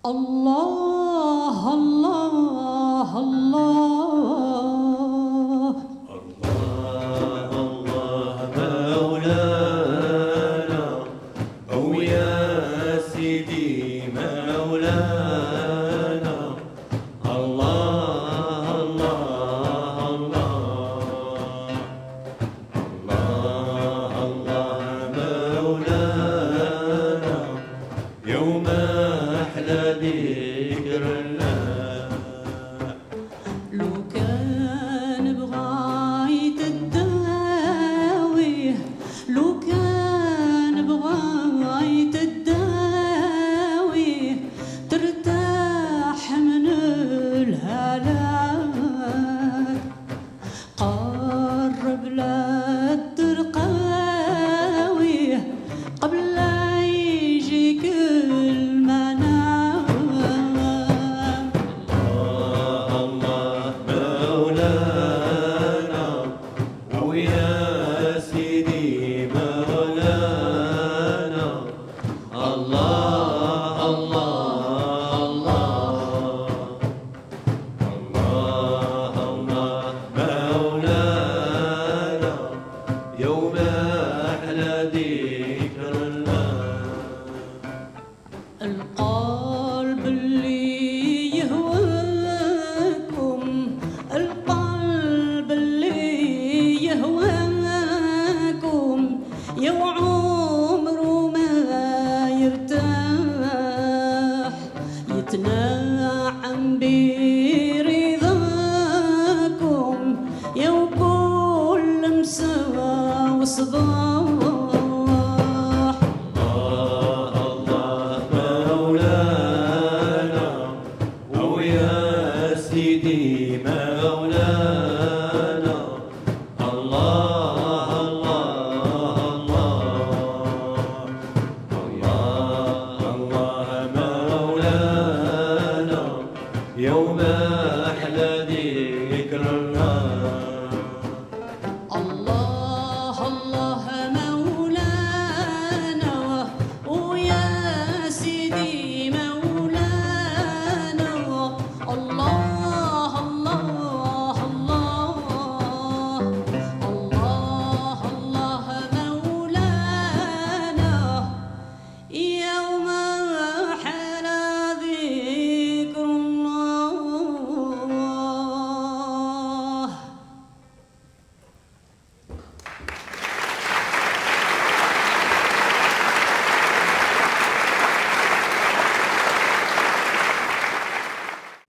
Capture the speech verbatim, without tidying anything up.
الله الله الله الله الله مولانا أو يا سيدي مولانا الله الله الله الله الله مولانا يوم أحلى ذكر الله. لو كان بغاية الداوي لو كان بغاية الداوي ترتاح من الهلاك قرب لا ترقاوي قبل لا يجيك المنام. الله الله مولانا ويا سيدي مولانا الله الله الله الله الله مولانا يوم أحلى ذكر الله. القلب اللي يهواكم القلب اللي يهواكم يا عمره ما يرتاح يتنعم برضاكم يا كل مساء وصباح. الله الله مولانا ويا سيدي مولانا الله الله الله الله مولانا يوم